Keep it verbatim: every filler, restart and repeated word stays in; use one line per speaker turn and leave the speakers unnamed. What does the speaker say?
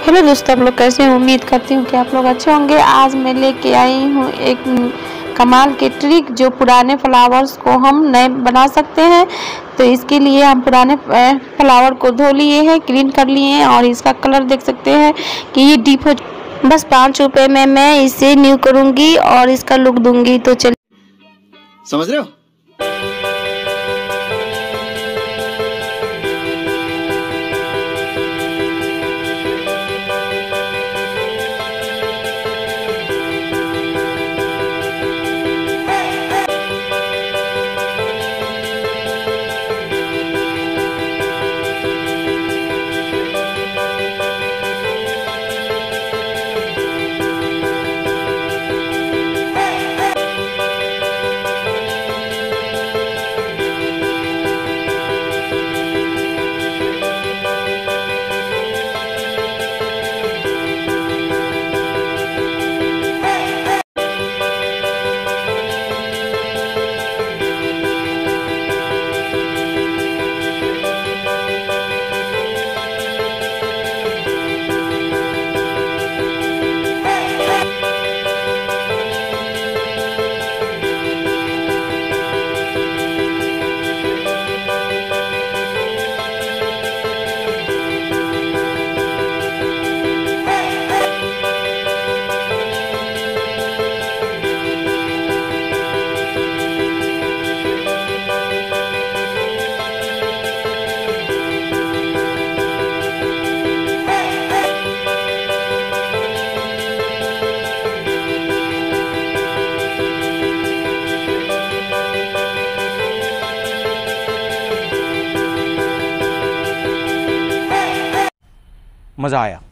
Hello दोस्तों, आप लोग कैसे हैं? उम्मीद करती हूँ कि आप लोग अच्छे होंगे। आज मैं लेके आई हूँ एक कमाल के ट्रिक जो पुराने फ्लावर्स को हम नए बना सकते हैं। तो इसके लिए हम पुराने फ्लावर को धो लिए हैं, क्लीन कर लिए हैं और इसका कलर देख सकते हैं कि ये डीप हो। बस पाँच रुपये में मैं इसे न्यू करूँगी और इसका लुक दूंगी। तो चलिए,
समझ रहे हो?
मज़ा आया।